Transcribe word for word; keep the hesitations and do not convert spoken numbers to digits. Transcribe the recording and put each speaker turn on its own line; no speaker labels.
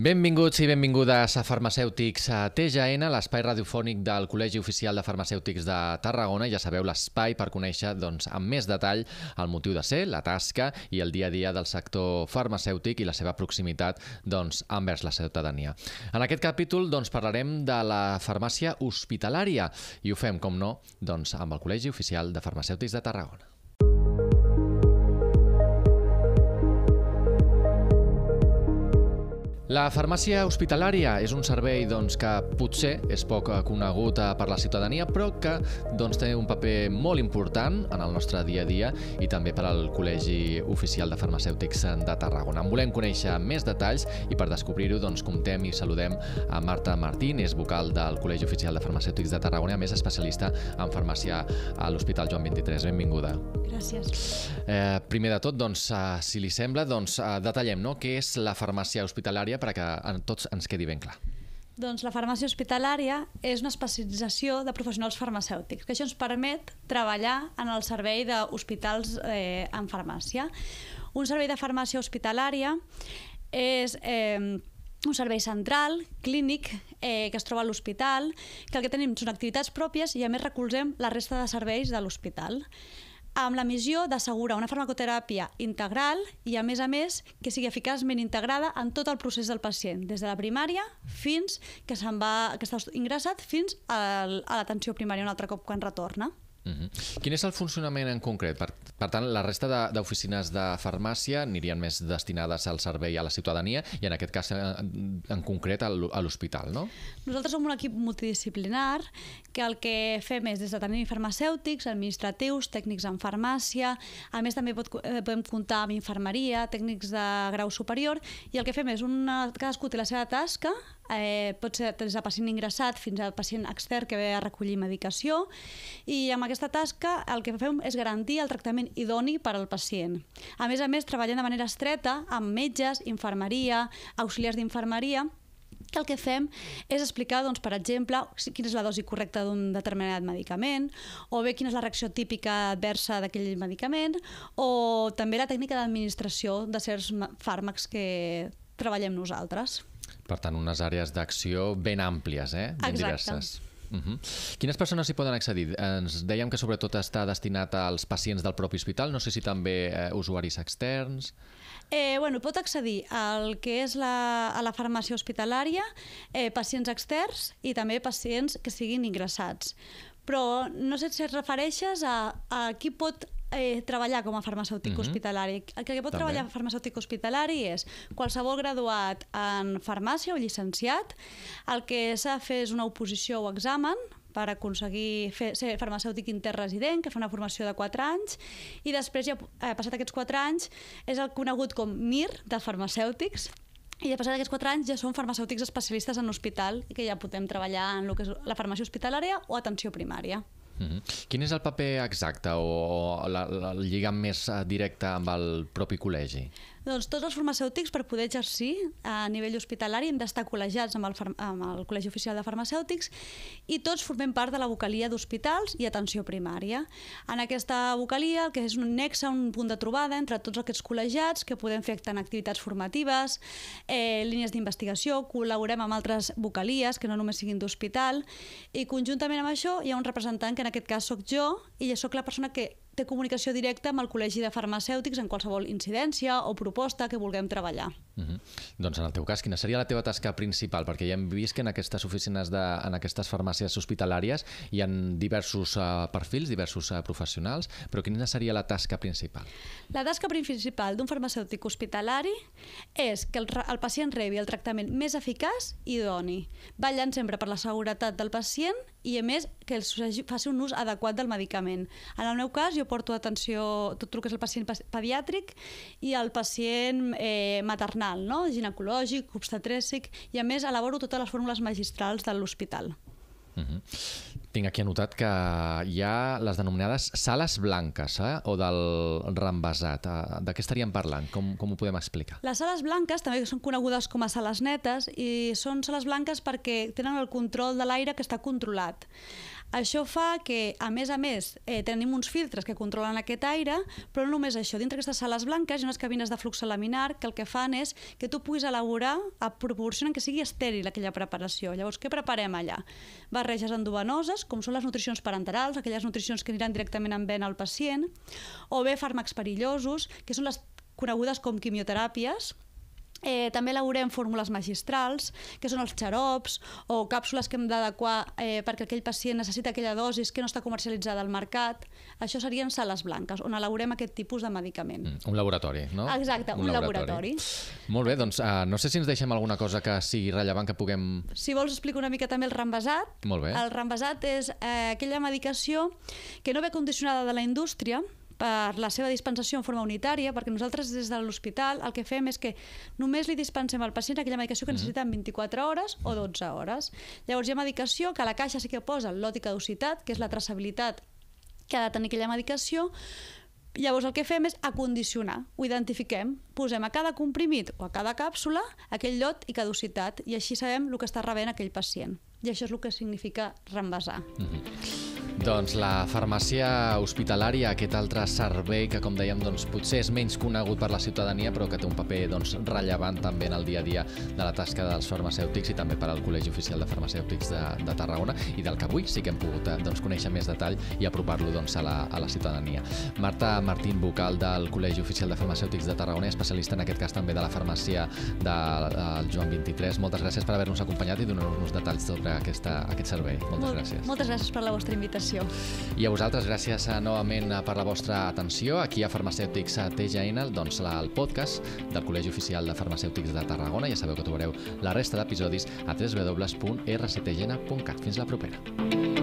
Benvinguts i benvingudes a Farmacèutics a T G N, l'espai radiofònic del Col·legi Oficial de Farmacèutics de Tarragona. Ja sabeu, l'espai per conèixer doncs, amb més detall el motiu de ser, la tasca i el dia a dia del sector farmacèutic i la seva proximitat doncs, envers la ciutadania. En aquest capítol doncs, parlarem de la farmàcia hospitalària i ho fem, com no, doncs, amb el Col·legi Oficial de Farmacèutics de Tarragona. La farmàcia hospitalària és un servei doncs, que potser és poc conegut per la ciutadania, però que doncs, té un paper molt important en el nostre dia a dia i també per al Col·legi Oficial de Farmacèutics de Tarragona. En volem conèixer més detalls i per descobrir-ho doncs, comptem i saludem a Marta Martín, és vocal del Col·legi Oficial de Farmacèutics de Tarragona, a més especialista en farmàcia a l'Hospital Joan vint-i-tres. Benvinguda.
Gràcies.
Eh, primer de tot, doncs, eh, si li sembla, doncs, eh, detallem no? Què és la farmàcia hospitalària perquè a tots ens quedi ben clar.
Doncs la farmàcia hospitalària és una especialització de professionals farmacèutics, que això ens permet treballar en el servei d'hospitals eh, en farmàcia. Un servei de farmàcia hospitalària és eh, un servei central, clínic, eh, que es troba a l'hospital, que el que tenim són activitats pròpies i a més recolzem la resta de serveis de l'hospital, amb la missió d'assegurar una farmacoteràpia integral i, a més a més, que sigui eficaçment integrada en tot el procés del pacient, des de la primària fins que se'n va, que està ingressat fins a l'atenció primària un altre cop quan retorna.
Uh-huh. Quin és el funcionament en concret? Per, per tant, la resta d'oficines de, de farmàcia anirien més destinades al servei a la ciutadania i en aquest cas en, en concret a l'hospital, no? Nosaltres
som un equip multidisciplinar que el que fem és des de tenir farmacèutics, administratius, tècnics en farmàcia, a més també pot, eh, podem comptar amb infermeria, tècnics de grau superior i el que fem és una, cadascú té la seva tasca, eh, pot ser des de pacient ingressat fins al pacient extern que ve a recollir medicació i amb aquesta tasca el que fem és garantir el tractament idoni per al pacient. A més a més, treballem de manera estreta amb metges, infermeria, auxiliars d'infermeria, que el que fem és explicar, doncs, per exemple, quina és la dosi correcta d'un determinat medicament, o bé quina és la reacció típica adversa d'aquell medicament, o també la tècnica d'administració de certs fàrmacs que treballem nosaltres.
Per tant, unes àrees d'acció ben àmplies, eh? Ben
Exacte.
Diverses. Uh-huh. Quines persones hi poden accedir? Ens dèiem que sobretot està destinat als pacients del propi hospital, no sé si també eh, usuaris externs...
Eh, bueno, pot accedir al que és la, a la farmàcia hospitalària, eh, pacients externs i també pacients que siguin ingressats. Però no sé si et refereixes a, a qui pot eh, treballar com a farmacèutic uh-huh. hospitalari. El que pot també. treballar farmacèutic hospitalari és qualsevol graduat en farmàcia o llicenciat. El que s'ha de fer és una oposició o examen per aconseguir fer, ser farmacèutic interresident, que fa una formació de quatre anys, i després, ja eh, passat aquests quatre anys, és el conegut com M I R de farmacèutics, i passat aquests quatre anys ja són farmacèutics especialistes en hospital i que ja podem treballar en el que és la farmàcia hospitalària o atenció primària.
Uh-huh. Quin és el paper exacte o, o la, la, el lligam més directe amb el propi col·legi?
Doncs tots els farmacèutics, per poder exercir a nivell hospitalari, hem d'estar col·legiats amb el, amb el Col·legi Oficial de Farmacèutics i tots formem part de la vocalia d'hospitals i atenció primària. En aquesta vocalia, que és un nexe, un punt de trobada entre tots aquests col·legiats, que podem fer tant activitats formatives, eh, línies d'investigació, col·laborem amb altres vocalies, que no només siguin d'hospital, i conjuntament amb això hi ha un representant, que en aquest cas sóc jo, i sóc la persona que té comunicació directa amb el Col·legi de Farmacèutics en qualsevol incidència o proposta que vulguem treballar.
Uh-huh. Doncs en el teu cas, quina seria la teva tasca principal? Perquè ja hem vist que en aquestes oficines, de, en aquestes farmàcies hospitalàries hi ha diversos uh, perfils, diversos uh, professionals, però quina seria la tasca principal?
La tasca principal d'un farmacèutic hospitalari és que el, el pacient rebi el tractament més eficaç i idoni, vetllant sempre per la seguretat del pacient i, a més, que es faci un ús adequat del medicament. En el meu cas, jo porto atenció tot el que és el pacient pediàtric i el pacient eh, maternal, no? Ginecològic, obstetrícic, i a més elaboro totes les fórmules magistrals de l'hospital.
Uh-huh. Tinc aquí anotat que hi ha les denominades sales blanques, eh? O del reembasat. De què estaríem parlant? Com, com ho podem explicar?
Les sales blanques també són conegudes com a sales netes i són sales blanques perquè tenen el control de l'aire que està controlat. Això fa que, a més a més, eh, tenim uns filtres que controlen aquest aire, però no només això. Dintre d'aquestes sales blanques hi ha unes cabines de flux laminar que el que fan és que tu puguis elaborar, proporcionen que sigui estèril aquella preparació. Llavors, què preparem allà? Barreges endovenoses, com són les nutricions parenterals, aquelles nutricions que aniran directament en vena al pacient, o bé fàrmacs perillosos, que són les conegudes com quimioteràpies. Eh, també elaborem fórmules magistrals, que són els xarops, o càpsules que hem d'adequar eh, perquè aquell pacient necessita aquella dosis que no està comercialitzada al mercat. Això serien sales blanques, on elaborem aquest tipus de medicament.
Mm, un laboratori, no?
Exacte, un, un laboratori. laboratori.
Molt bé, doncs uh, no sé si ens deixem alguna cosa que sigui rellevant que puguem...
Si vols explico una mica també el rambasat.
Molt bé.
El rambasat és eh, aquella medicació que no ve condicionada de la indústria, per la seva dispensació en forma unitària, perquè nosaltres des de l'hospital el que fem és que només li dispensem al pacient aquella medicació que necessita en vint-i-quatre hores o dotze hores. Llavors hi ha medicació que a la caixa sí que posa el lot i caducitat, que és la traçabilitat que ha de tenir aquella medicació. Llavors el que fem és acondicionar, ho identifiquem, posem a cada comprimit o a cada càpsula aquell lot i caducitat i així sabem el que està rebent aquell pacient. I això és el que significa rambasar.
Mm-hmm. Doncs la farmàcia hospitalària, aquest altre servei que, com dèiem, doncs, potser és menys conegut per la ciutadania, però que té un paper doncs, rellevant també en el dia a dia de la tasca dels farmacèutics i també per al Col·legi Oficial de Farmacèutics de, de Tarragona, i del que avui sí que hem pogut doncs, conèixer més detall i apropar-lo doncs, a, la, a la ciutadania. Marta Martín, vocal del Col·legi Oficial de Farmacèutics de Tarragona, especialista en aquest cas també de la farmàcia del de, Joan vint-i-tres. Moltes gràcies per haver-nos acompanyat i donar-nos detalls sobre aquesta, aquest servei. Moltes
Molt,
gràcies.
Moltes gràcies per la vostra invitació.
I a vosaltres, gràcies a, novament per la vostra atenció. Aquí a Farmacèutics a T G N, doncs el podcast del Col·legi Oficial de Farmacèutics de Tarragona. Ja sabeu que trobareu la resta d'episodis a w w w punt r c t g n punt cat. Fins la propera.